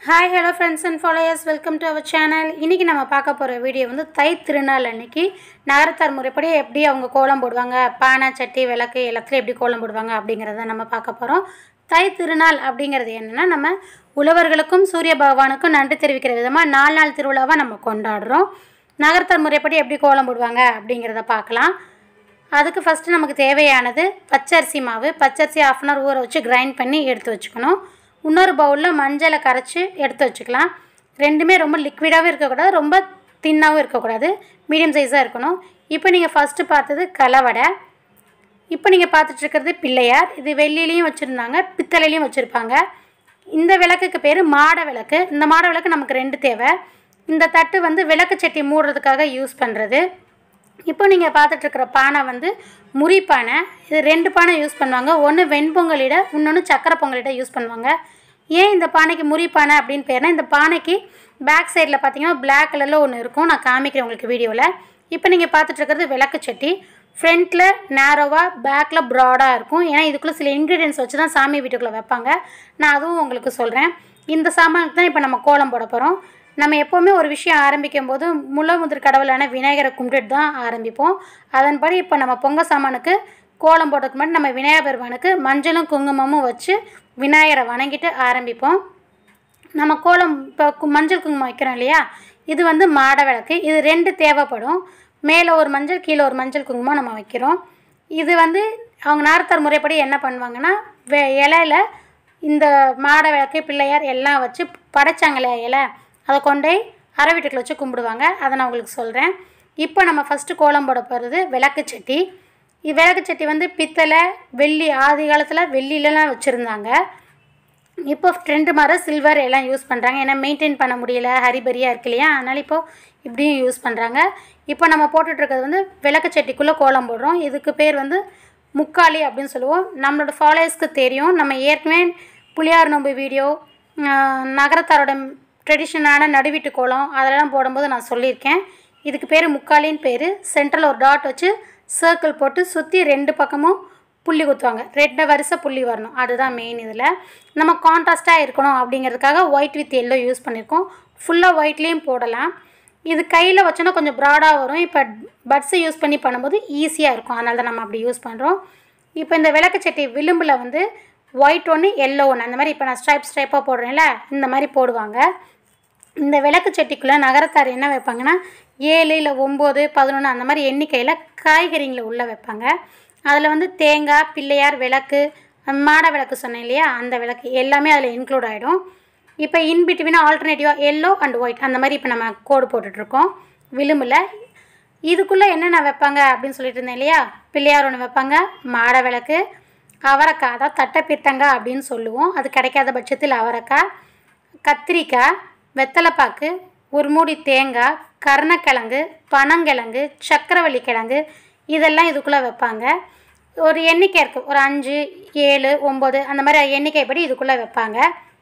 Hi, hello friends and followers, welcome to our channel. இன்னைக்கு நம்ம பார்க்க போற வீடியோ வந்து தை திருநாள் அன்னைக்கு நகரத்தார் முறைப்படி எப்படி அவங்க கோலம் போடுவாங்க, பானை, சட்டி, விளக்கு எல்லாத்துலயும் எப்படி கோலம் போடுவாங்க அப்படிங்கறத நம்ம பார்க்க போறோம். தை திருநாள் அப்படிங்கிறது என்னன்னா நம்ம உழவர்களுக்கும் சூரிய பகவானுக்கும் நன்றி தெரிவிக்கிற விதமா 4 நாள் திருவிழாவா நம்ம கொண்டாடுறோம். நகரத்தார் முறைப்படி எப்படி கோலம் போடுவாங்க அப்படிங்கறத பார்க்கலாம். அதுக்கு ஃபர்ஸ்ட் நமக்கு தேவையானது பச்சரிசி மாவு. பச்சரிசி 1/2 hour ஊற வச்சு கிரைண்ட் பண்ணி எடுத்து வச்சுக்கணும். இன்னொரு பவுலில் மஞ்சளை கரைச்சி எடுத்து வச்சுக்கலாம். ரெண்டுமே ரொம்ப லிக்விடாகவும் இருக்கக்கூடாது, ரொம்ப தின்னாகவும் இருக்கக்கூடாது, மீடியம் சைஸாக இருக்கணும். இப்போ நீங்கள் ஃபஸ்ட்டு பார்த்தது கலவடை, இப்போ நீங்கள் பார்த்துட்ருக்கிறது பிள்ளையார். இது வெள்ளிலையும் வச்சுருந்தாங்க, பித்தளையிலையும் வச்சுருப்பாங்க. இந்த விளக்குக்கு பேர் மாட விளக்கு. இந்த மாட விளக்கு நமக்கு 2 தேவை. இந்த தட்டு வந்து விளக்கு சட்டி மூடுறதுக்காக யூஸ் பண்ணுறது. இப்போ நீங்கள் பார்த்துட்ருக்கிற பானை வந்து முறி பானை. இது 2 பானை யூஸ் பண்ணுவாங்க. ஒன்று வெண்பொங்கலிட, இன்னொன்று சக்கரை பொங்கலிட யூஸ் பண்ணுவாங்க. ஏன் இந்த பானைக்கு முறி பானை அப்படின்னு பேர்னா, இந்த பானைக்கு பேக் சைடில் பார்த்தீங்கன்னா பிளாக் கலரில் ஒன்று இருக்கும். நான் காமிக்கிறேன் உங்களுக்கு வீடியோவில். இப்போ நீங்கள் பார்த்துட்ருக்கிறது விளக்கு சட்டி. ஃப்ரண்ட்டில் நேரோவாக, பேக்கில் ப்ராடாக இருக்கும். ஏன்னா இதுக்குள்ளே சில இன்க்ரீடியன்ஸ் வச்சு தான் சாமி வீட்டுக்குள்ளே வைப்பாங்க. நான் அதுவும் உங்களுக்கு சொல்கிறேன். இந்த சாமானுக்கு தான் இப்போ நம்ம கோலம் போட போகிறோம். நம்ம எப்போவுமே ஒரு விஷயம் ஆரம்பிக்கும் போது முதற் கடவுளான விநாயகரை கும்பிட்டுட்டு தான் ஆரம்பிப்போம். அதன்படி இப்போ நம்ம பொங்கல் சாமானுக்கு கோலம் போடுறதுக்கு முன்னாடி நம்ம விநாயகர் பெருமானுக்கு மஞ்சளும் குங்குமமும் வச்சு விநாயகரை வணங்கிட்டு ஆரம்பிப்போம். நம்ம கோலம் இப்போ மஞ்சள் குங்குமம் வைக்கிறோம் இல்லையா, இது வந்து மாட விளக்கு. இது 2 தேவைப்படும். மேலே ஒரு மஞ்சள், கீழே ஒரு மஞ்சள் குங்குமம் நம்ம வைக்கிறோம். இது வந்து அவங்க நார்த்தார் முறைப்படி என்ன பண்ணுவாங்கன்னா, இலையில இந்த மாட விளக்கு, பிள்ளையார் எல்லாம் வச்சு படைச்சாங்களே இலை, அதை கொண்டே அரை வீட்டுக்குள்ள வச்சு கும்பிடுவாங்க. அதை நான் உங்களுக்கு சொல்கிறேன். இப்போ நம்ம ஃபஸ்ட்டு கோலம் போட போகிறது விளக்கு சட்டி. விளக்கு சட்டி வந்து பித்தளை, வெள்ளி, ஆதி காலத்தில் வெள்ளியிலலாம் வச்சுருந்தாங்க. இப்போ ட்ரெண்டு மாதிரி சில்வர் எல்லாம் யூஸ் பண்ணுறாங்க. ஏன்னா மெயின்டைன் பண்ண முடியல, ஹரிபரியாக இருக்கு இல்லையா, அதனால் இப்போது இப்படியும் யூஸ் பண்ணுறாங்க. இப்போ நம்ம போட்டுட்ருக்கிறது வந்து விளக்கு சட்டிக்குள்ளே கோலம் போடுறோம். இதுக்கு பேர் வந்து முக்காலி அப்படின்னு சொல்லுவோம். நம்மளோட ஃபாலோவர்ஸ்க்கு தெரியும். நம்ம ஏற்கனவே புளியார் நோம்பு வீடியோ, நகரத்தாரோட ட்ரெடிஷ்னலான நடுவீட்டு கோலம் அதெல்லாம் போடும்போது நான் சொல்லியிருக்கேன். இதுக்கு பேர் முக்காலின்னு பேர். சென்ட்ரல் ஒரு டாட் வச்சு சர்க்கிள் போட்டு சுற்றி 2 பக்கமும் புள்ளி குத்துவாங்க. 2 வரிசை புள்ளி வரணும், அதுதான் மெயின். இதில் நம்ம கான்ட்ராஸ்ட்டாக இருக்கணும் அப்படிங்கிறதுக்காக ஒயிட் வித் எல்லோ யூஸ் பண்ணியிருக்கோம். ஃபுல்லாக ஒயிட்லேயும் போடலாம். இது கையில் வச்சோன்னா கொஞ்சம் ப்ராடாக வரும். இப்போ பட்ஸை யூஸ் பண்ணி பண்ணும்போது ஈஸியாக இருக்கும், அதனால தான் நம்ம அப்படி யூஸ் பண்ணுறோம். இப்போ இந்த விளக்கு சட்டி விளிம்பில் வந்து ஒயிட் ஒன்று, எல்லோ ஒன்று, அந்த மாதிரி இப்போ நான் ஸ்ட்ரைப்பாக போடுறேன்ல, இந்த மாதிரி போடுவாங்க. இந்த விளக்கு சட்டிக்குள்ளே நகரத்தார் என்ன வைப்பாங்கன்னா 7 இல்லை 9, 11 அந்த மாதிரி எண்ணிக்கையில் காய்கறிங்களை உள்ளே வைப்பாங்க. அதில் வந்து தேங்காய், பிள்ளையார், விளக்கு, மாட விளக்கு சொன்னேன் இல்லையா, அந்த விளக்கு எல்லாமே அதில் இன்க்ளூட் ஆகிடும். இப்போ இன்பிட்வீனாக ஆல்டர்னேட்டிவாக எல்லோ அண்ட் ஒயிட் அந்த மாதிரி இப்போ நம்ம கோடு போட்டுட்ருக்கோம் விளிம்பில். இதுக்குள்ளே என்னென்ன வைப்பாங்க அப்படின்னு சொல்லிட்டு இருந்தேன் இல்லையா, பிள்ளையார் ஒன்று வைப்பாங்க, மாட விளக்கு, அவரைக்காய், அதாவது தட்டை பித்தங்காய் அப்படின்னு சொல்லுவோம், அது கிடைக்காத பட்சத்தில் அவரைக்காய், கத்திரிக்காய், வெத்தலைப்பாக்கு, ஒரு மூடி தேங்காய், கருணக்கிழங்கு, பனங்கிழங்கு, சக்கரவள்ளி கிழங்கு இதெல்லாம் இதுக்குள்ளே வைப்பாங்க. ஒரு எண்ணிக்கை இருக்குது, ஒரு 5, 7, 9 அந்த மாதிரி எண்ணிக்கைப்படி இதுக்குள்ளே வைப்பாங்க.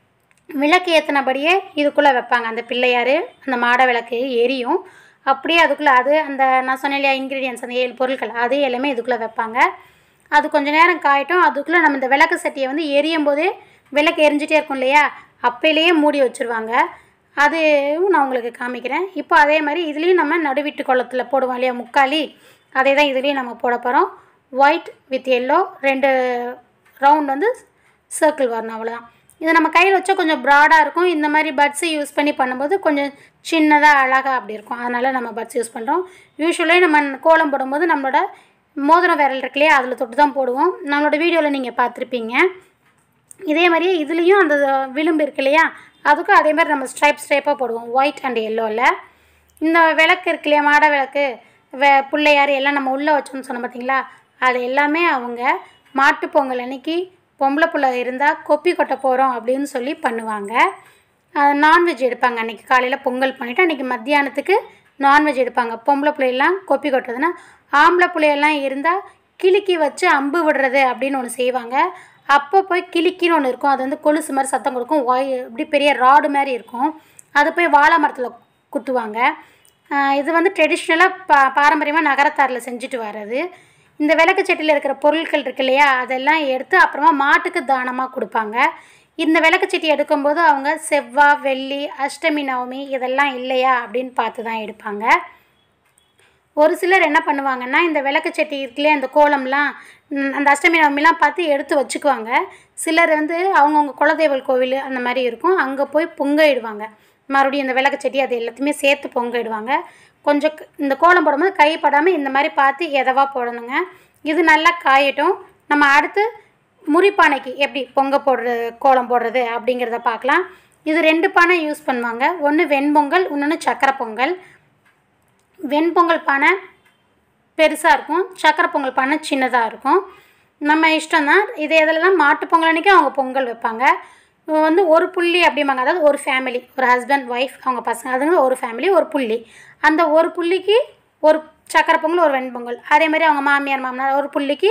விளக்கு ஏற்றினபடியே இதுக்குள்ளே வைப்பாங்க. அந்த பிள்ளையார், அந்த மாட விளக்கு எரியும். அப்படியே அதுக்குள்ளே அது அந்த நான் சொன்னேன் இல்லையா இன்க்ரீடியன்ஸ், அந்த 7 பொருட்கள் அது எல்லாமே இதுக்குள்ளே வைப்பாங்க. அது கொஞ்சம் நேரம் காயட்டும். அதுக்குள்ளே நம்ம இந்த விளக்கு சட்டியை வந்து எரியும் போதே விளக்கு எரிஞ்சிட்டே இருக்கும் இல்லையா, அப்பையிலேயே மூடி வச்சுருவாங்க. அதுவும் நான் உங்களுக்கு காமிக்கிறேன். இப்போ அதே மாதிரி இதுலேயும் நம்ம நடுவீட்டு கோலத்தில் போடுவோம் இல்லையா முக்காலி, அதே தான் இதுலேயும் நம்ம போட போகிறோம். ஒயிட் வித் எல்லோ 2 ரவுண்ட் வந்து சர்க்கிள் வரணும், அவ்வளோதான். இது நம்ம கையில் வச்சா கொஞ்சம் ப்ராடாக இருக்கும். இந்த மாதிரி பட்ஸை யூஸ் பண்ணி பண்ணும்போது கொஞ்சம் சின்னதாக அழகாக அப்படி இருக்கும், அதனால் நம்ம பட்ஸ் யூஸ் பண்ணுறோம். யூஸ்வலாக நம்ம கோலம் போடும்போது நம்மளோட மோதிரம் விரல் இருக்கு இல்லையா, அதில் தொட்டு தான் போடுவோம். நம்மளோட வீடியோவில் நீங்கள் பார்த்துருப்பீங்க. இதே மாதிரியே இதுலேயும் அந்த விளிம்பு இருக்கு இல்லையா, அதுக்கும் அதே மாதிரி நம்ம ஸ்ட்ரைப்பாக போடுவோம், ஒயிட் அண்ட் எல்லோவில். இந்த விளக்கு இருக்கு இல்லையா, மாட விளக்கு, பிள்ளையார் எல்லாம் நம்ம உள்ளே வச்சோம்னு சொன்னோம் பார்த்தீங்களா, அது எல்லாமே அவங்க மாட்டுப்பொங்கல் அன்றைக்கி பொம்பளை பிள்ளை இருந்தால் கொப்பி கொட்ட போகிறோம் அப்படின்னு சொல்லி பண்ணுவாங்க. நான்வெஜ் எடுப்பாங்க. அன்றைக்கி காலையில் பொங்கல் பண்ணிவிட்டு அன்றைக்கி மத்தியானத்துக்கு நான்வெஜ் எடுப்பாங்க. பொம்பளை பிள்ளையெல்லாம் கொப்பி கொட்டுறதுன்னா, ஆம்பளை பிள்ளையெல்லாம் இருந்தால் கிளிக்கி வச்சு அம்பு விடுறது அப்படின்னு ஒன்று செய்வாங்க. அப்போ போய் கிளிக்கின்னு ஒன்று இருக்கும், அது வந்து கொலுசு மாதிரி சத்தம் கொடுக்கும், இப்படி பெரிய ராடு மாதிரி இருக்கும், அது போய் வாழை மரத்தில் குத்துவாங்க. இது வந்து ட்ரெடிஷ்னலாக பாரம்பரியமாக நகரத்தாரில் செஞ்சுட்டு வர்றது. இந்த விளக்கு சட்டியில் இருக்கிற பொருட்கள் இருக்கு இல்லையா, அதெல்லாம் எடுத்து அப்புறமா மாட்டுக்கு தானமாக கொடுப்பாங்க. இந்த விளக்குச்சட்டி எடுக்கும்போது அவங்க செவ்வாய் வெள்ளி அஷ்டமி நவமி இதெல்லாம் இல்லையா அப்படின்னு பார்த்து தான் எடுப்பாங்க. ஒரு சிலர் என்ன பண்ணுவாங்கன்னா இந்த விளக்குச்சட்டி இருக்குல்லையே அந்த கோலம்லாம் அந்த அஷ்டமி நவமிலாம் பார்த்து எடுத்து வச்சுக்குவாங்க. சிலர் வந்து அவங்கவுங்க குலதெய்வ கோவில் அந்த மாதிரி இருக்கும், அங்கே போய் பொங்கிடுவாங்க. மறுபடியும் இந்த விளக்குச்சட்டி அது எல்லாத்தையுமே சேர்த்து பொங்கிடுவாங்க. கொஞ்சம் இந்த கோலம் போடும்போது கைப்படாமல் இந்த மாதிரி பார்த்து எதவா போடணுங்க. இது நல்லா காயட்டும். நம்ம அடுத்து முறிப்பானைக்கு எப்படி கோலம் போடுறது அப்படிங்கிறத பார்க்கலாம். இது 2 பானை யூஸ் பண்ணுவாங்க. ஒன்று வெண்பொங்கல், இன்னொன்று சக்கரை பொங்கல். வெண்பொங்கல் பானை பெருசாக இருக்கும், சக்கரை பொங்கல் பானை சின்னதாக இருக்கும். நம்ம இஷ்டம் தான். இது எதிலலாம் மாட்டுப்பொங்கல் அன்றைக்கி அவங்க பொங்கல் வைப்பாங்க. வந்து ஒரு புள்ளி அப்படிம்பாங்க, அதாவது ஒரு ஃபேமிலி, ஒரு ஹஸ்பண்ட் ஒய்ஃப் அவங்க பசங்க அதுங்க ஒரு ஃபேமிலி ஒரு புள்ளி. அந்த ஒரு புள்ளிக்கு ஒரு சக்கரை பொங்கல் ஒரு வெண்பொங்கல். அதேமாதிரி அவங்க மாமியார் மாமனார் ஒரு புள்ளிக்கு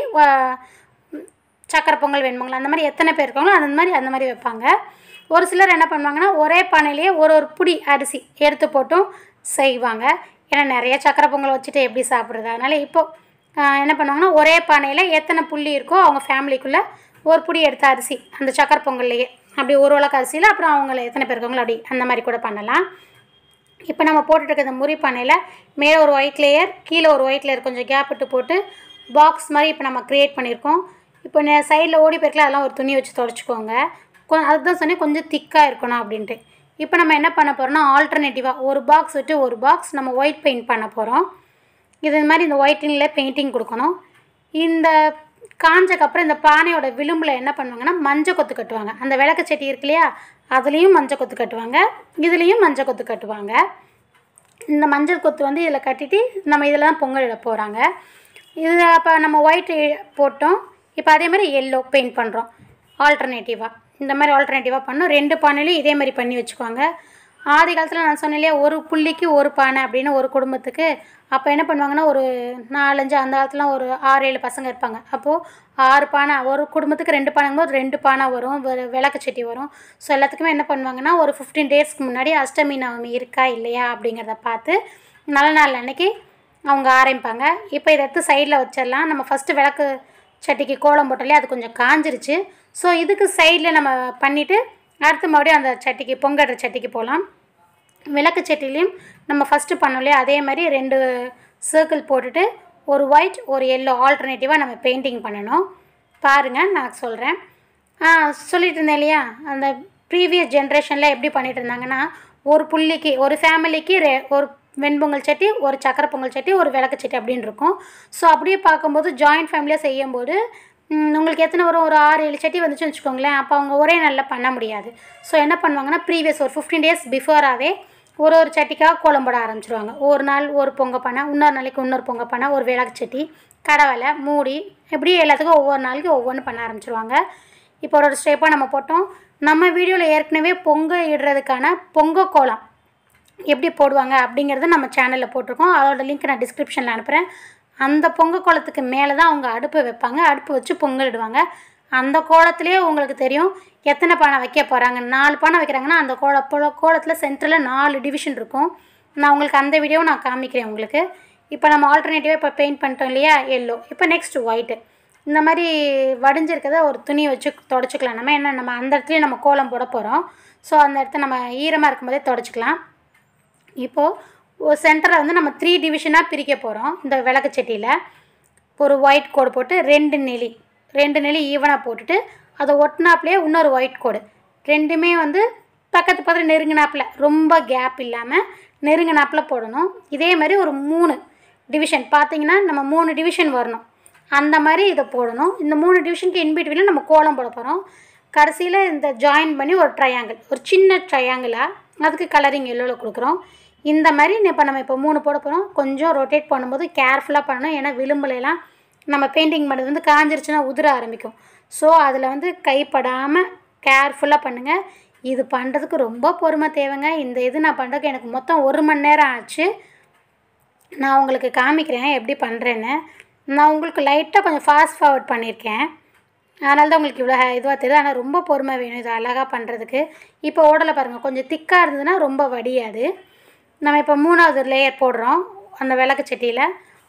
சக்கரை பொங்கல் வெண்பொங்கல். அந்த மாதிரி எத்தனை பேர் இருக்காங்களோ அந்த மாதிரி வைப்பாங்க. ஒரு சிலர் என்ன பண்ணுவாங்கன்னா ஒரே பானையிலேயே ஒரு புடி அரிசி எடுத்து போட்டும் செய்வாங்க. ஏன்னா நிறைய சக்கரை பொங்கல் வச்சுட்டு எப்படி சாப்பிட்றது, அதனால் இப்போது என்ன பண்ணுவாங்கன்னா ஒரே பானையில் எத்தனை புள்ளி இருக்கோ அவங்க ஃபேமிலிக்குள்ளே ஒரு புடி எடுத்த அரிசி அந்த சக்கரை பொங்கல்லையே அப்படி ஒரு உலக்க அரிசியில் அப்புறம் அவங்கள எத்தனை பேர் இருக்காங்களோ அப்படி அந்த மாதிரி கூட பண்ணலாம். இப்போ நம்ம போட்டுட்டு இந்த முறி பானையில் மேலே ஒரு ஒயிட் லேயர் கீழே ஒரு ஒயிட் லேயர் கொஞ்சம் கேப் விட்டு போட்டு பாக்ஸ் மாதிரி இப்போ நம்ம க்ரியேட் பண்ணியிருக்கோம். இப்போ சைடில் ஓடி போயிருக்கல அதெல்லாம் ஒரு துணி வச்சு துடைச்சிக்கோங்க. அதுதான் சொன்னேன் கொஞ்சம் திக்காக இருக்கணும் அப்படின்ட்டு. இப்போ நம்ம என்ன பண்ண போகிறோம்னா ஆல்டர்னேட்டிவாக ஒரு பாக்ஸ் விட்டு ஒரு பாக்ஸ் நம்ம ஒயிட் பெயிண்ட் பண்ண போகிறோம். இது மாதிரி இந்த ஒயிட்டிங்கில் பெயிண்டிங் கொடுக்கணும். இந்த காஞ்சக்கப்புறம் இந்த பானையோட விளிம்பில் என்ன பண்ணுவாங்கன்னா மஞ்சள் கொத்து கட்டுவாங்க. அந்த விளக்குச்சட்டி இருக்கு இல்லையா அதுலேயும் மஞ்சள் கொத்து கட்டுவாங்க, இதுலேயும் மஞ்சள் கொத்து கட்டுவாங்க. இந்த மஞ்சள் கொத்து வந்து இதில் கட்டிட்டு நம்ம இதில் தான் பொங்கல் இட போகிறாங்க. இது அப்போ நம்ம ஒயிட் போட்டோம். இப்போ அதே மாதிரி எல்லோ பெயிண்ட் பண்ணுறோம் ஆல்டர்னேட்டிவாக. இந்த மாதிரி ஆல்டர்னேட்டிவாக பண்ணோம். 2 பானையிலையும் இதே மாதிரி பண்ணி வச்சுக்குவாங்க. ஆதி காலத்தில் நான் சொன்னேன் இல்லையா ஒரு புள்ளிக்கு ஒரு பானை அப்படின்னு ஒரு குடும்பத்துக்கு. அப்போ என்ன பண்ணுவாங்கன்னா ஒரு 4-5 அந்த காலத்துலாம் ஒரு 6-7 பசங்க இருப்பாங்க. அப்போது 6 பானை ஒரு குடும்பத்துக்கு 2 பானைங்கும்போது 2 பானை வரும், விளக்குச்சட்டி வரும். ஸோ எல்லாத்துக்குமே என்ன பண்ணுவாங்கன்னா ஒரு 15 டேஸ்க்கு முன்னாடி அஷ்டமி நவமி இருக்கா இல்லையா அப்படிங்கிறத பார்த்து நல்ல நாள் அன்னைக்கு அவங்க ஆரம்பிப்பாங்க. இப்போ இதை எடுத்து சைடில் வச்சிடலாம். நம்ம ஃபஸ்ட்டு விளக்கு சட்டிக்கு கோலம் போட்டாலே அது கொஞ்சம் காஞ்சிருச்சு. ஸோ இதுக்கு சைடில் நம்ம பண்ணிவிட்டு அடுத்து மறுபடியும் அந்த சட்டிக்கு பொங்கடுற சட்டிக்கு போகலாம். விளக்கு சட்டிலையும் நம்ம ஃபஸ்ட்டு பண்ணோம் இல்லையா அதே மாதிரி 2 சர்க்கிள் போட்டுட்டு ஒரு ஒயிட் ஒரு எல்லோ ஆல்டர்னேட்டிவாக நம்ம பெயிண்டிங் பண்ணணும். பாருங்கள் நான் சொல்கிறேன். சொல்லிட்டு இருந்தேன் இல்லையா அந்த ப்ரீவியஸ் ஜென்ரேஷனில் எப்படி பண்ணிகிட்டு இருந்தாங்கன்னா ஒரு புள்ளிக்கு ஒரு ஃபேமிலிக்கு ஒரு வெண்பொங்கல் சட்டி ஒரு சக்கரை பொங்கல் சட்டி ஒரு விளக்கு சட்டி அப்படின்னு இருக்கும். ஸோ அப்படியே பார்க்கும்போது ஜாயிண்ட் ஃபேமிலியாக செய்யும்போது உங்களுக்கு எத்தனை வரும் ஒரு 6-7 சட்டி வந்துச்சுன்னு வச்சுக்கோங்களேன். அப்போ அவங்க ஒரே நாளில் பண்ண முடியாது. ஸோ என்ன பண்ணுவாங்கன்னா ப்ரீவியஸ் ஒரு 15 டேஸ் பிஃபோராகவே ஒரு சட்டிக்காக கோலம் போட ஆரம்பிச்சிடுவாங்க. ஒரு நாள் ஒரு பொங்க பானை, இன்னொரு நாளைக்கு இன்னொரு பொங்க பானை, ஒரு விளக்கு சட்டி, கடவலை, மூடி, இப்படி எல்லாத்துக்கும் ஒவ்வொரு நாளைக்கு ஒவ்வொன்று பண்ண ஆரம்பிச்சிடுவாங்க. இப்போ ஒரு ஸ்டெப்பாக நம்ம போட்டோம். நம்ம வீடியோவில் ஏற்கனவே பொங்க இடுறதுக்கான பொங்க கோலம் எப்படி போடுவாங்க அப்படிங்கிறத நம்ம சேனலில் போட்டிருக்கோம். அதோட லிங்க் நான் டிஸ்கிரிப்ஷனில் அனுப்புகிறேன். அந்த பொங்க கோலத்துக்கு மேலே தான் அவங்க அடுப்பு வைப்பாங்க. அடுப்பு வச்சு பொங்கல் இடுவாங்க. அந்த கோலத்துலேயே உங்களுக்கு தெரியும் எத்தனை பானை வைக்க போகிறாங்க. 4 பானை வைக்கிறாங்கன்னா அந்த கோலத்தில் சென்டரில் 4 டிவிஷன் இருக்கும். நான் உங்களுக்கு அந்த வீடியோவை நான் காமிக்கிறேன் உங்களுக்கு. இப்போ நம்ம ஆல்டர்னேட்டிவாக இப்போ பெயிண்ட் பண்ணிட்டோம் இல்லையா எல்லோ. இப்போ நெக்ஸ்ட் ஒயிட்டு. இந்த மாதிரி வடிஞ்சிருக்கிறத ஒரு துணியை வச்சு தொடச்சிக்கலாம். நம்ம அந்த இடத்துலையும் நம்ம கோலம் போட போகிறோம். ஸோ அந்த இடத்த நம்ம ஈரமாக இருக்கும்போதே தொடச்சிக்கலாம். இப்போது ஒரு சென்டரில் வந்து நம்ம 3 டிவிஷனாக பிரிக்க போகிறோம். இந்த விளக்கு சட்டியில் ஒரு ஒயிட் கோடு போட்டு 2 நெளி ஈவனாக போட்டுட்டு அதை ஒட்டினாப்லேயே இன்னொரு ஒயிட் கோடு, ரெண்டுமே வந்து பக்கத்து நெருங்கினாப்பில் ரொம்ப கேப் இல்லாமல் நெருங்கினாப்பில் போடணும். இதே மாதிரி ஒரு 3 டிவிஷன் பார்த்திங்கன்னா நம்ம 3 டிவிஷன் வரணும். அந்த மாதிரி இதை போடணும். இந்த 3 டிவிஷனுக்கு இன்பிட்வீனில் நம்ம கோலம் போட போகிறோம். கடைசியில் இந்த ஜாயின் பண்ணி ஒரு ட்ரையாங்கிள், ஒரு சின்ன ட்ரையாங்கிளாக அதுக்கு கலரிங் எல்லோவில் கொடுக்குறோம். இந்த மாதிரி இப்போ நம்ம 3 போட போகிறோம். கொஞ்சம் ரொட்டேட் பண்ணும்போது கேர்ஃபுல்லாக பண்ணணும். ஏன்னா விளிம்புலாம் நம்ம பெயிண்டிங் பண்ணுறது வந்து காஞ்சிருச்சுன்னா உதிர ஆரம்பிக்கும். ஸோ அதில் வந்து கைப்படாமல் கேர்ஃபுல்லாக பண்ணுங்கள். இது பண்ணுறதுக்கு ரொம்ப பொறுமை தேவைங்க. இந்த இது நான் பண்ணுறதுக்கு எனக்கு மொத்தம் 1 மணி நேரம் ஆச்சு. நான் உங்களுக்கு காமிக்கிறேன் எப்படி பண்ணுறேன்னு. நான் உங்களுக்கு லைட்டாக கொஞ்சம் ஃபாஸ்ட் ஃபார்வர்ட் பண்ணியிருக்கேன். அதனால தான் உங்களுக்கு இவ்வளோ இதுவாக தெரியுது. ஆனால் ரொம்ப பொறுமை வேணும் இது அழகாக பண்ணுறதுக்கு. இப்போ ஓடலை பாருங்கள், கொஞ்சம் திக்காக இருந்ததுன்னா ரொம்ப வடியாது. நம்ம இப்போ 3வது லேயர் போடுறோம் அந்த விளக்கு சட்டியில்.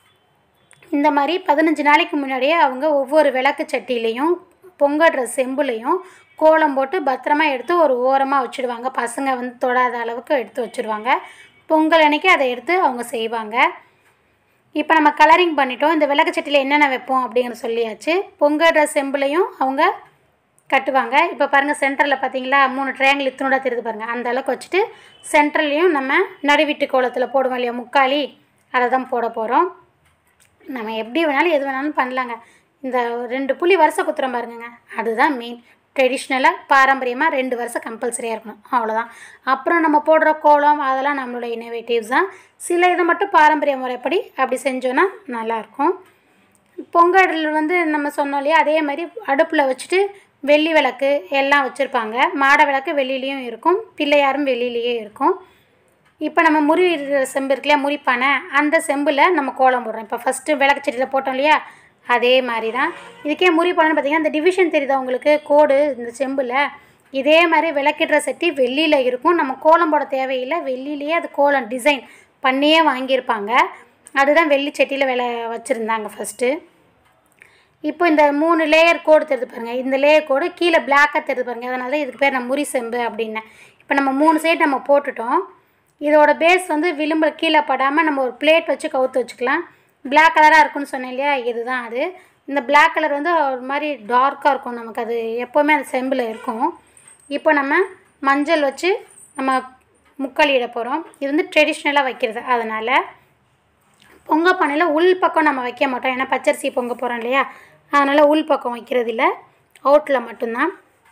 இந்த மாதிரி 15 நாளைக்கு முன்னாடியே அவங்க ஒவ்வொரு விளக்கு சட்டியிலையும் பொங்கடுற செம்புலையும் கோலம் போட்டு பத்திரமா எடுத்து ஒரு ஓரமாக வச்சுடுவாங்க. பசங்க வந்து தொடாத அளவுக்கு எடுத்து வச்சுருவாங்க. பொங்கல் அன்னைக்கு அதை எடுத்து அவங்க செய்வாங்க. இப்போ நம்ம கலரிங் பண்ணிட்டோம். இந்த விளக்கு சட்டியில் என்னென்ன வைப்போம் அப்படிங்கிறது சொல்லியாச்சு. பொங்கல் செம்புலையும் அவங்க கட்டுவாங்க. இப்போ பாருங்கள், சென்டரில் பார்த்தீங்களா 3 ட்ரையாங்கிள் இத்தனோட தெரியுது பாருங்கள். அந்த அளவுக்கு வச்சுட்டு சென்ட்ரல்லையும் நம்ம நடுவீட்டு கோலத்தில் போடுவோம் இல்லையா முக்காலி, அதை தான் போட போகிறோம். நம்ம எப்படி வேணாலும் எது வேணாலும் பண்ணலாங்க. இந்த 2 புள்ளி வருஷம் குத்துறோம் பாருங்க, அதுதான் மெயின். ட்ரெடிஷ்னலாக பாரம்பரியமாக 2 வருஷம் கம்பல்சரியாக இருக்கணும், அவ்வளோதான். அப்புறம் நம்ம போடுற கோலம் அதெல்லாம் நம்மளோட இன்னோவேட்டிவ்ஸ் தான். சில இதை மட்டும் பாரம்பரிய முறைப்படி அப்படி செஞ்சோன்னா நல்லாயிருக்கும். பொங்கல் வந்து நம்ம சொன்னோம் இல்லையா, அதே மாதிரி அடுப்பில் வச்சுட்டு வெள்ளி விளக்கு எல்லாம் வச்சுருப்பாங்க. மாட விளக்கு வெளியிலையும் இருக்கும், பிள்ளையாரும் வெளியிலேயே இருக்கும். இப்போ நம்ம முறி செம்பு இருக்கு இல்லையா, முறிப்பானை, அந்த செம்பில் நம்ம கோலம் போடுறோம். இப்போ ஃபஸ்ட்டு விளக்கு செடியில் போட்டோம் இல்லையா, அதே மாதிரி தான். இதுக்கே முறிப்பானைன்னு பார்த்திங்கன்னா இந்த டிவிஷன் தெரியுதா உங்களுக்கு, கோடு இந்த செம்பில். இதே மாதிரி விளக்கிடுற சட்டி வெள்ளியில் இருக்கும். நம்ம கோலம் போட தேவையில்லை, வெள்ளிலேயே அது கோலம் டிசைன் பண்ணியே வாங்கியிருப்பாங்க. அதுதான் வெள்ளி சட்டியில் வச்சுருந்தாங்க ஃபஸ்ட்டு. இப்போ இந்த 3 லேயர் கோடு தெரியுது பாருங்கள், இந்த லேயர் கோடு கீழே பிளாக்காக தெரியுது பாருங்கள். அதனால தான் இதுக்கு பேர் நான் முறி செம்பு அப்படின்னேன். இப்போ நம்ம 3 சைடு நம்ம போட்டுட்டோம். இதோட பேஸ் வந்து விளிம்பு கீழே படாமல் நம்ம ஒரு பிளேட் வச்சு கவுத்து வச்சுக்கலாம். பிளாக் கலராக இருக்குன்னு சொன்னேன் இல்லையா, இதுதான் அது. இந்த பிளாக் கலர் வந்து ஒரு மாதிரி டார்க்காக இருக்கும், நமக்கு அது எப்போவுமே அந்த செம்பில் இருக்கும். இப்போ நம்ம மஞ்சள் வச்சு நம்ம முக்களியிட போகிறோம். இது வந்து ட்ரெடிஷ்னலாக வைக்கிறது. அதனால் பொங்க பானையில் உள் பக்கம் நம்ம வைக்க மாட்டோம், ஏன்னா பச்சரிசி பொங்க போகிறோம் இல்லையா, அதனால் உள் பக்கம் வைக்கிறது இல்லை, அவுட்டில் மட்டும்தான்.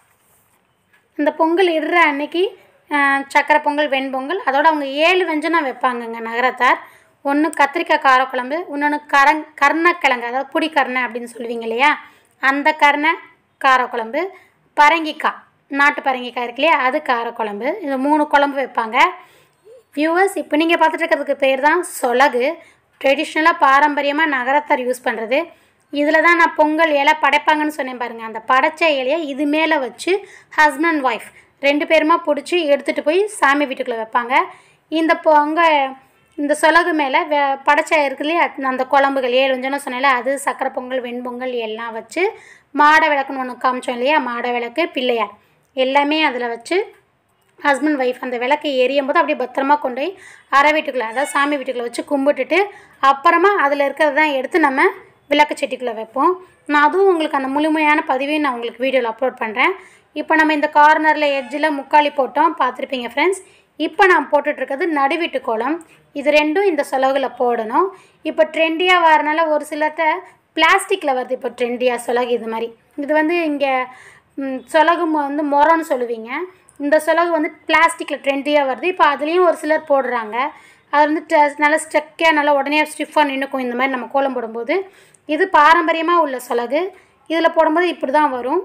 இந்த பொங்கல் இடுற அன்னைக்கு சக்கரை பொங்கல், வெண்பொங்கல், அதோடு அவங்க 7 வெஞ்சனம் வைப்பாங்கங்க நகரத்தார். ஒன்று கத்திரிக்காய் காரக்குழம்பு, இன்னொன்று கருணக்கிழங்கு, அதாவது புடிக்கரணை அப்படின்னு சொல்லுவீங்க இல்லையா, அந்த கருணை காரக்குழம்பு, பரங்கிக்காய், நாட்டு பரங்கிக்காய் இருக்கு இல்லையா, அது காரக்குழம்பு. இது 3 குழம்பு வைப்பாங்க. வியூவர்ஸ், இப்போ நீங்கள் பார்த்துட்டு இருக்கிறதுக்கு பேர் தான் சொலகு. ட்ரெடிஷ்னலாக பாரம்பரியமாக நகரத்தார் யூஸ் பண்ணுறது. இதில் தான் நான் பொங்கல் இலை படைப்பாங்கன்னு சொன்னேன் பாருங்கள். அந்த படைச்ச இலையை இது மேலே வச்சு ஹஸ்பண்ட் அண்ட் ஒய்ஃப் 2 பேருமா பிடிச்சி எடுத்துகிட்டு போய் சாமி வீட்டுக்குள்ளே வைப்பாங்க. இந்த சொலகு மேலே படைச்ச இருக்கு இல்லையா, அந்த குழம்புகள் 7 வெஞ்சனம் சொன்னால அது, சக்கரை பொங்கல், வெண்பொங்கல் எல்லாம் வச்சு, மாட விளக்குன்னு ஒன்று காமிச்சோம் இல்லையா, மாட விளக்கு, பிள்ளையார் எல்லாமே அதில் வச்சு ஹஸ்பண்ட் ஒய்ஃப் அந்த விளக்கை எரியும் போது அப்படியே பத்திரமா கொண்டு போய் அரை வீட்டுக்குள்ளே, அதாவது சாமி வீட்டுக்குள்ளே வச்சு கும்பிட்டுட்டு அப்புறமா அதில் இருக்கிறது தான் எடுத்து நம்ம விளக்கு செட்டிக்குள்ளே வைப்போம். நான் அதுவும் உங்களுக்கு அந்த முழுமையான பதிவையும் நான் உங்களுக்கு வீடியோவில் அப்லோட் பண்ணுறேன். இப்போ நம்ம இந்த கார்னரில் எட்ஜில் முக்காலி போட்டோம், பார்த்துருப்பீங்க ஃப்ரெண்ட்ஸ். இப்போ நான் போட்டுட்ருக்கிறது நடுவீட்டு கோலம். இது 2ம் இந்த சொலகில் போடணும். இப்போ ட்ரெண்டியாக வரனால ஒரு சிலர்கிட்ட பிளாஸ்டிக்கில் வருது இப்போ ட்ரெண்டியாக சொலகு. இது மாதிரி இது வந்து இங்கே சொலகு வந்து மொரன்னு சொல்லுவீங்க. இந்த சொலகு வந்து பிளாஸ்டிக்கில் ட்ரெண்டியாக வருது. இப்போ அதுலேயும் ஒரு சிலர் போடுறாங்க. அது வந்து நல்லா ஸ்ட்ரெக்காக நல்லா உடனே ஸ்டிஃபாக நின்றுக்கும் இந்த மாதிரி நம்ம கோலம் போடும்போது. இது பாரம்பரியமாக உள்ள சொலகு. இதில் போடும்போது இப்படி தான் வரும்.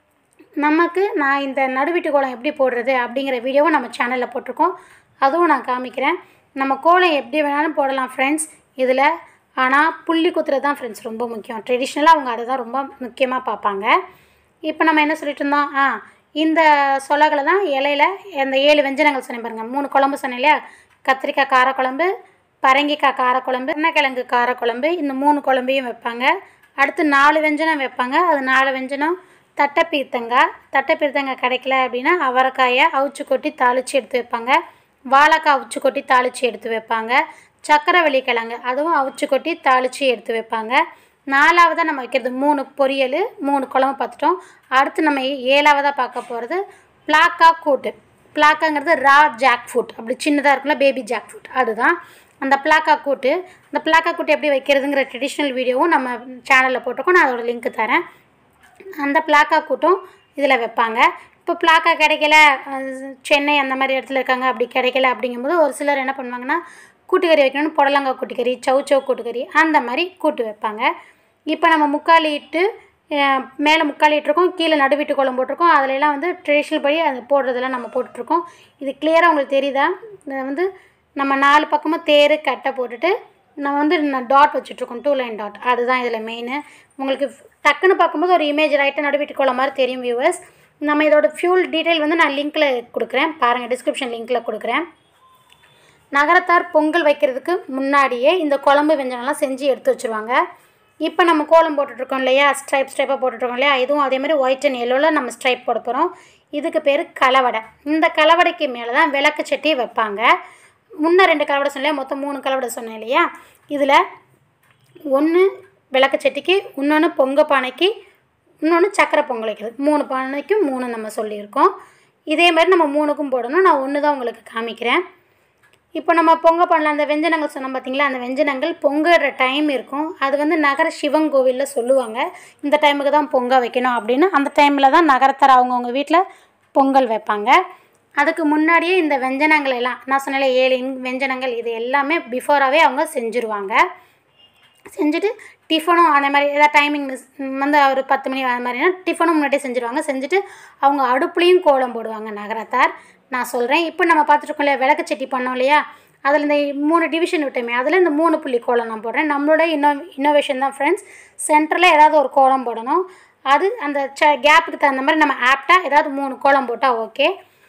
நான் இந்த நடுவீட்டு கோலம் எப்படி போடுறது அப்படிங்கிற வீடியோவும் நம்ம சேனலில் போட்டிருக்கோம், அதுவும் நான் காமிக்கிறேன். நம்ம கோலம் எப்படி வேணாலும் போடலாம் ஃப்ரெண்ட்ஸ் இதில். ஆனால் புள்ளி குத்துறது தான் ஃப்ரெண்ட்ஸ் ரொம்ப முக்கியம். ட்ரெடிஷ்னலாக அவங்க அதை தான் ரொம்ப முக்கியமாக பார்ப்பாங்க. இப்போ நம்ம என்ன சொல்லிட்டு இருந்தோம், இந்த சொலகில் தான் இலையில் அந்த 7 வெஞ்சனங்கள் சொன்னேன் பாருங்கள். 3 குழம்பு சொன்னேன் இல்லையா, கத்திரிக்காய் காரக்குழம்பு, பரங்கிக்காய் காரக்குழம்பு, எண்ணெய்கிழங்கு காரக்குழம்பு, இந்த 3 குழம்பையும் வைப்பாங்க. அடுத்து 4 வெஞ்சனம் வைப்பாங்க. அது 4 வெஞ்சனம் தட்டைப்பீர்த்தங்காய் கிடைக்கல அப்படின்னா அவரைக்காயை அவிச்சு கொட்டி தாளித்து எடுத்து வைப்பாங்க. வாழைக்காய் அவிச்சு கொட்டி தாளித்து எடுத்து வைப்பாங்க. சக்கரவள்ளி கிழங்கு அதுவும் அவிச்சு கொட்டி தாளித்து எடுத்து வைப்பாங்க. 4ஆவதாக நம்ம வைக்கிறது 3 பொரியல், 3 குழம்பு பார்த்துட்டோம். அடுத்து நம்ம 7ஆவதாக பார்க்க போகிறது பிளாக்கா கூட்டு. பிளாக்காங்கிறது ரா ஜாக் ஃப்ரூட், அப்படி சின்னதாக இருக்குல்ல பேபி ஜாக் ஃப்ரூட், அதுதான் அந்த பிளாக்கா கூட்டு. அந்த பிளாக்கா கூட்டு எப்படி வைக்கிறதுங்கிற ட்ரெடிஷ்னல் வீடியோவும் நம்ம சேனலில் போட்டிருக்கோம், நான் அதோட லிங்க் தரேன். அந்த பிளாக்கா கூட்டும் இதில் வைப்பாங்க. இப்போ பிளாக்கா கிடைக்கல, சென்னை அந்த மாதிரி இடத்துல இருக்காங்க, அப்படி கிடைக்கல அப்படிங்கும்போது ஒரு சிலர் என்ன பண்ணுவாங்கன்னா கூட்டுக்கறி வைக்கணும்னு புடலங்காய் கூட்டுக்கறி, சவுச்சவ் கூட்டுக்கறி அந்த மாதிரி கூட்டு வைப்பாங்க. இப்போ நம்ம முக்காலி இட்டு மேலே முக்காலி இட்டுருக்கோம், கீழே நடுவீட்டு கோலம் போட்டிருக்கோம். அதிலெல்லாம் வந்து ட்ரெடிஷ்னல் படி அது போடுறதெல்லாம் நம்ம போட்டுட்ருக்கோம். இது கிளியராக உங்களுக்கு தெரியுதா, வந்து நம்ம 4 பக்கமும் தேர் கட்டை போட்டுட்டு நம்ம வந்து டாட் வச்சுட்ருக்கோம், 2 லைன் டாட். அதுதான் இதில் மெயின். உங்களுக்கு டக்குன்னு பார்க்கும்போது ஒரு இமேஜ் ரைட்டாக நடுவீட்டு கோலம் மாதிரி தெரியும் வியூவர்ஸ். நம்ம இதோட ஃபியூல் டீட்டெயில் வந்து நான் லிங்க்கில் கொடுக்குறேன் பாருங்கள், டிஸ்கிரிப்ஷன் லிங்க்கில் கொடுக்குறேன். நகரத்தார் பொங்கல் வைக்கிறதுக்கு முன்னாடியே இந்த குழம்பு வெஞ்சனம்லாம் செஞ்சு எடுத்து வச்சுருவாங்க. இப்போ நம்ம கோலம் போட்டுட்ருக்கோம் இல்லையா, ஸ்ட்ரைப்பாக போட்டுட்ருக்கோம் இல்லையா, இதுவும் அதேமாதிரி ஒயிட் அண்ட் எல்லோவில் நம்ம ஸ்ட்ரைப் போட போகிறோம். இதுக்கு பேர் கலவடை. இந்த கலவடைக்கு மேலே தான் விளக்கு சட்டி வைப்பாங்க. முன்னே 2 கலவடை சொன்னேன், மொத்தம் 3 கலவடை சொன்னேன் இல்லையா. இதில் ஒன்று விளக்கு சட்டிக்கு, இன்னொன்று பொங்க பானைக்கு, இன்னொன்று சக்கரை பொங்கல் வைக்கிறது. 3 பானைக்கும் 3 நம்ம சொல்லியிருக்கோம். இதே மாதிரி நம்ம 3க்கும் போடணும். நான் ஒன்று தான் உங்களுக்கு காமிக்கிறேன். இப்போ நம்ம பொங்க பானையில் அந்த வெஞ்சனங்கள் சொன்னோம் பார்த்திங்களா, அந்த வெஞ்சனங்கள் பொங்குற டைம் இருக்கும். அது வந்து நகர சிவன் கோவிலில் சொல்லுவாங்க, இந்த டைமுக்கு தான் பொங்க வைக்கணும் அப்படின்னு. அந்த டைமில் தான் நகரத்தார் அவங்கவுங்க வீட்டில் பொங்கல் வைப்பாங்க. அதுக்கு முன்னாடியே இந்த வெஞ்சனங்கள் எல்லாம் நான் சொன்னால 7 வெஞ்சனங்கள் இது எல்லாமே பிஃபோராகவே அவங்க செஞ்சுருவாங்க. செஞ்சுட்டு டிஃபனும் அதே மாதிரி ஏதாவது டைமிங் வந்து ஒரு 10 மணி அது மாதிரினா டிஃபனும் முன்னாடியே செஞ்சுருவாங்க. செஞ்சுட்டு அவங்க அடுப்புலேயும் கோலம் போடுவாங்க நகரத்தார். நான் சொல்கிறேன், இப்போ நம்ம பார்த்துருக்கோம் இல்லையா, விளக்கு சட்டி பண்ணோம் இல்லையா, அதில் இந்த 3 டிவிஷன் விட்டோமே, அதில் இந்த 3 புள்ளி கோலம் நான் போடுறேன். நம்மளோட இன்னோவேஷன் தான் ஃப்ரெண்ட்ஸ். சென்டரில் ஏதாவது ஒரு கோலம் போடணும். அது அந்த கேப்புக்கு தகுந்த மாதிரி நம்ம ஆப்டாக ஏதாவது 3 கோலம் போட்டால் ஓகே.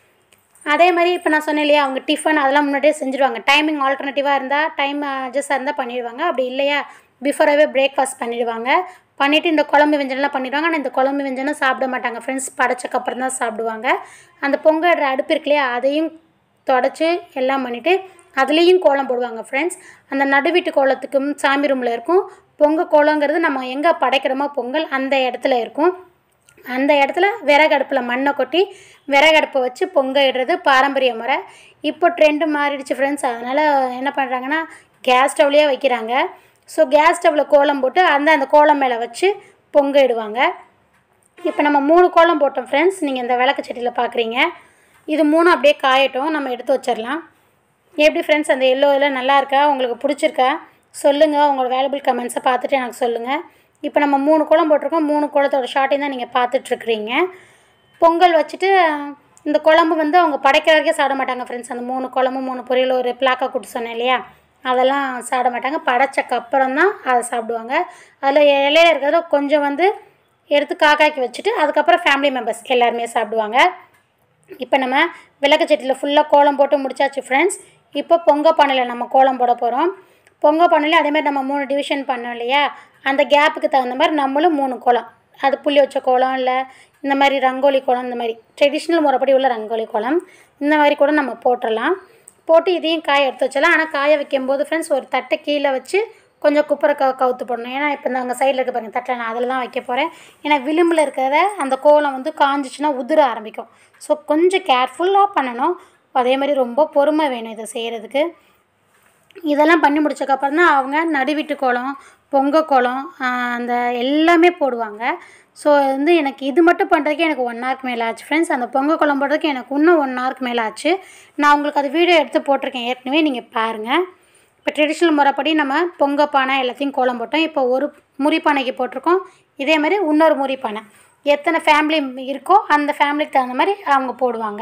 அதே மாதிரி இப்போ நான் சொன்னேன் இல்லையா, அவங்க டிஃபன் அதெல்லாம் முன்னாடியே செஞ்சுருவாங்க. டைமிங் ஆல்டர்னேட்டிவாக இருந்தால், டைம் அட்ஜஸ்டாக இருந்தால் பண்ணிடுவாங்க. அப்படி இல்லையா, பிஃபோராகவே பிரேக்ஃபாஸ்ட் பண்ணிடுவாங்க. பண்ணிவிட்டு இந்த குழம்பு வெஞ்சனெலாம் பண்ணிடுவாங்க. ஆனால் இந்த குழம்பு வெஞ்சனம் சாப்பிட மாட்டாங்க ஃப்ரெண்ட்ஸ், படைச்சக்கப்புறம் தான் சாப்பிடுவாங்க. அந்த பொங்கல் அடுப்பு இருக்கு இல்லையா, அதையும் தொடச்சி எல்லாம் பண்ணிவிட்டு அதுலேயும் கோலம் போடுவாங்க ஃப்ரெண்ட்ஸ். அந்த நடுவீட்டு கோலத்துக்கும் சாமி ரூமில் இருக்கும். பொங்கல் கோலங்கிறது நம்ம எங்கே படைக்கிறோமோ பொங்கல் அந்த இடத்துல இருக்கும். அந்த இடத்துல விறகு அடுப்பில் மண்ணை கொட்டி விறகு அடுப்பை வச்சு பொங்க இடுறது பாரம்பரிய முறை. இப்போ ட்ரெண்டு மாறிடுச்சு ஃப்ரெண்ட்ஸ். அதனால் என்ன பண்ணுறாங்கன்னா கேஸ் ஸ்டவ்லேயே வைக்கிறாங்க. ஸோ கேஸ் ஸ்டவ்வில் கோலம் போட்டு அந்த கோலம் மேலே வச்சு பொங்க இடுவாங்க. இப்போ நம்ம 3 கோலம் போட்டோம் ஃப்ரெண்ட்ஸ். நீங்கள் இந்த விளக்கு சட்டியில் பார்க்குறீங்க. இது 3 அப்படியே காயட்டும், நம்ம எடுத்து வச்சிடலாம். எப்படி ஃப்ரெண்ட்ஸ் அந்த எல்லோவில் நல்லா இருக்கா, உங்களுக்கு பிடிச்சிருக்கா சொல்லுங்கள். உங்களோட வேல்யூபிள் கமெண்ட்ஸை பார்த்துட்டு எனக்கு சொல்லுங்கள். இப்போ நம்ம 3 கோலம் போட்டிருக்கோம். 3 கோலத்தோட ஷார்ட்டையும் தான் நீங்கள் பார்த்துட்ருக்குறீங்க. பொங்கல் வச்சுட்டு இந்த குழம்பு வந்து அவங்க படைக்கிற வரைக்கும் சாப்பிட மாட்டாங்க ஃப்ரெண்ட்ஸ். அந்த 3 குழம்பு 3 பொரியல் ஒரு பிளாக்கா கூட்டு சொன்னேன் இல்லையா, அதெல்லாம் சாப்பிட மாட்டாங்க. படைச்சக்கப்புறம் தான் அதை சாப்பிடுவாங்க. அதில் இலையில இருக்கிறத கொஞ்சம் வந்து எடுத்து காக்காய்க்கு வச்சுட்டு அதுக்கப்புறம் ஃபேமிலி மெம்பர்ஸ் எல்லாருமே சாப்பிடுவாங்க. இப்போ நம்ம விளக்கு சட்டியில் ஃபுல்லாக கோலம் போட்டு முடிச்சாச்சு ஃப்ரெண்ட்ஸ். இப்போ பொங்க பானையில் நம்ம கோலம் போட போகிறோம். பொங்க பானையில் அதேமாதிரி நம்ம 3 டிவிஷன் பண்ணோம் இல்லையா, அந்த கேப்புக்கு தகுந்த மாதிரி நம்மளும் 3 கோலம், அது புள்ளி வச்ச கோலம் இல்லை இந்த மாதிரி ரங்கோலி கோலம், இந்த மாதிரி ட்ரெடிஷ்னல் முறைப்படி உள்ள ரங்கோலி கோலம் இந்த மாதிரி கூட நம்ம போட்டுடலாம். போட்டு இதையும் காய எடுத்து வச்சிடலாம். ஆனால் காய வைக்கும்போது ஃப்ரெண்ட்ஸ் ஒரு தட்டை கீழே வச்சு கொஞ்சம் குப்பரை கவுத்து போடணும். ஏன்னா இப்போ அங்கே சைடில் இருக்க பாருங்கள் தட்டில் நான் அதில் தான் வைக்க போகிறேன். ஏன்னா விளிம்பில் இருக்கிறத அந்த கோலம் வந்து காஞ்சிச்சுன்னா உதிர ஆரம்பிக்கும். ஸோ கொஞ்சம் கேர்ஃபுல்லாக பண்ணணும். அதே மாதிரி ரொம்ப பொறுமை வேணும் இதை செய்கிறதுக்கு. இதெல்லாம் பண்ணி முடிச்சக்கப்புறம் தான் அவங்க நடுவீட்டு கோலம் பொங்க கோலம் அந்த எல்லாமே போடுவாங்க. ஸோ வந்து எனக்கு இது மட்டும் பண்ணுறதுக்கே எனக்கு 1 ஹவருக்கு மேலே ஆச்சு ஃப்ரெண்ட்ஸ். அந்த பொங்க கோலம் போடுறதுக்கு எனக்கு இன்னும் 1 ஹவருக்கு மேலே ஆச்சு. நான் உங்களுக்கு அது வீடியோ எடுத்து போட்டிருக்கேன் ஏற்கனவே, நீங்கள் பாருங்கள். இப்போ ட்ரெடிஷ்னல் முறைப்படி நம்ம பொங்க பானை எல்லாத்தையும் கோலம் போட்டோம். இப்போ ஒரு முறிப்பானைக்கு போட்டிருக்கோம். இதே மாதிரி இன்னொரு முறிப்பானை எத்தனை ஃபேமிலி இருக்கோ அந்த ஃபேமிலிக்கு தகுந்த மாதிரி அவங்க போடுவாங்க.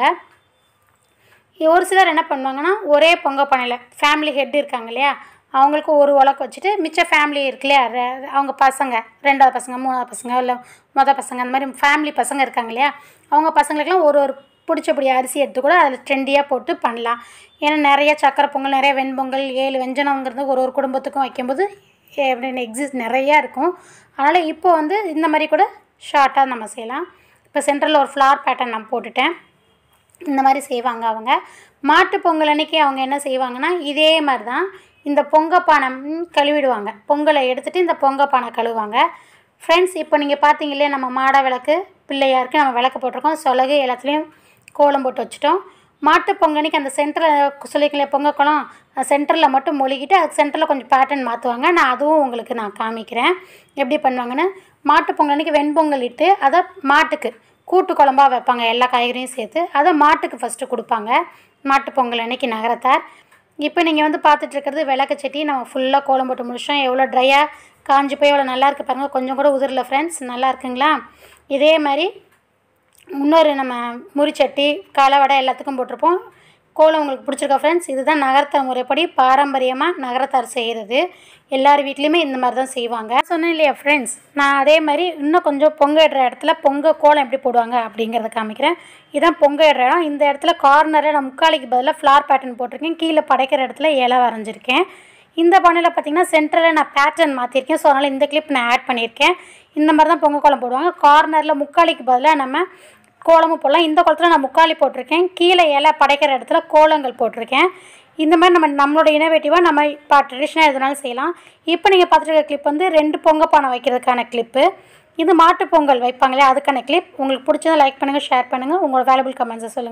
ஒரு சிலர் என்ன பண்ணுவாங்கன்னா ஒரே பொங்க பானையில் ஃபேமிலி ஹெட் இருக்காங்க இல்லையா, அவங்களுக்கு ஒரு உலக்கு வச்சுட்டு மிச்ச ஃபேமிலி இருக்கு இல்லையா, அவங்க பசங்க 2வது பசங்க 3வது பசங்க இல்லை மொதல் பசங்க அந்த மாதிரி ஃபேமிலி பசங்க இருக்காங்க இல்லையா, அவங்க பசங்களுக்கெல்லாம் ஒரு பிடிச்சபடி அரிசி எடுத்து கூட அதில் ட்ரெண்டியாக போட்டு பண்ணலாம். ஏன்னா நிறைய சக்கரை பொங்கல் நிறைய வெண்பொங்கல் 7 வெஞ்சனங்கிறது ஒரு குடும்பத்துக்கும் வைக்கும்போது எப்படின்னு நிறையா இருக்கும். அதனால் இப்போ வந்து இந்த மாதிரி கூட ஷார்ட்டாக நம்ம செய்யலாம். இப்போ சென்டரில் ஒரு ஃப்ளார் பேட்டர்ன் நான் போட்டுட்டேன். இந்த மாதிரி செய்வாங்க அவங்க. மாட்டு பொங்கல் அன்றைக்கி அவங்க என்ன செய்வாங்கன்னா இதே மாதிரி தான் இந்த பொங்க பானை கழுவிடுவாங்க. பொங்கலை எடுத்துகிட்டு இந்த பொங்க பானை கழுவுவாங்க ஃப்ரெண்ட்ஸ். இப்போ நீங்கள் பார்த்தீங்க இல்லையா, நம்ம மாட விளக்கு பிள்ளையாருக்கு நம்ம விளக்கு போட்டிருக்கோம். சொலகு எல்லாத்துலேயும் கோலம் போட்டு வச்சுட்டோம். மாட்டு பொங்கலுக்கு அந்த சென்டரில் சொல்லிக்கலையே பொங்க கோலம் சென்டரில் மட்டும் மொழிகிட்டு அதுக்கு சென்டரில் கொஞ்சம் பேட்டர்ன் மாற்றுவாங்க. நான் அதுவும் உங்களுக்கு நான் காமிக்கிறேன் எப்படி பண்ணுவாங்கன்னு. மாட்டு பொங்கலுக்கு வெண்பொங்கல் இட்டு அதை மாட்டுக்கு கூட்டு குழம்பாக வைப்பாங்க, எல்லா காய்கறியும் சேர்த்து. அதை மாட்டுக்கு ஃபஸ்ட்டு கொடுப்பாங்க மாட்டு பொங்கல் அன்றைக்கி நகரத்தார். இப்போ நீங்கள் வந்து பார்த்துட்ருக்கிறது விளக்கு சட்டி. நம்ம ஃபுல்லாக கோலம் போட்டு முடிச்சோம். எவ்வளோ ட்ரையாக காஞ்சி போய் எவ்வளோ நல்லா இருக்குது பாருங்கள். கொஞ்சம் கூட உதிரல ஃப்ரெண்ட்ஸ், நல்லா இருக்குங்களா. இதே மாதிரி இன்னொரு நம்ம முறிச்சட்டி கலவடை எல்லாத்துக்கும் போட்டிருப்போம். கோலம் உங்களுக்கு பிடிச்சிருக்கா ஃப்ரெண்ட்ஸ். இதுதான் நகரத்தார் முறைப்படி பாரம்பரியமாக நகரத்தார் செய்கிறது. எல்லார் வீட்லேயுமே இந்த மாதிரி தான் செய்வாங்க. சொன்னேன் இல்லையா ஃப்ரெண்ட்ஸ், நான் அதே மாதிரி இன்னும் கொஞ்சம் பொங்க இடுற இடத்துல பொங்க கோலம் எப்படி போடுவாங்க அப்படிங்கிறத காமிக்கிறேன். இதுதான் பொங்க இடுற இடம். இந்த இடத்துல கார்னரில் நான் முக்காலிக்கு பதிலாக ஃப்ளார் பேட்டர்ன் போட்டிருக்கேன். கீழே படைக்கிற இடத்துல இலை வரைஞ்சிருக்கேன். இந்த பானையில் பார்த்திங்கன்னா சென்டரில் நான் பேட்டர்ன் மாற்றிருக்கேன். ஸோ அதனால் இந்த கிளிப் நான் ஆட் பண்ணியிருக்கேன். இந்த மாதிரி தான் பொங்கல் கோலம் போடுவாங்க. கார்னரில் முக்காலிக்கு பதிலாக நம்ம கோலமும் போடலாம். இந்த கோலத்தில் நான் முக்காலி போட்டிருக்கேன். கீழே இலை படைக்கிற இடத்துல கோலங்கள் போட்டிருக்கேன். இந்த மாதிரி நம்மளோட இனோவேட்டிவாக நம்ம இப்போ ட்ரெடிஷ்னலாக எதுனாலும் செய்யலாம். இப்போ நீங்கள் பார்த்துருக்க கிளிப் வந்து 2 பொங்கல் பானை வைக்கிறதுக்கான கிளிப்பு. இது மாட்டு பொங்கல் வைப்பாங்களே அதுக்கான கிளிப். உங்களுக்கு பிடிச்சதை லைக் பண்ணுங்கள், ஷேர் பண்ணுங்கள், உங்களோட வேல்யூபிள் கமெண்ட்ஸை சொல்லுங்கள்.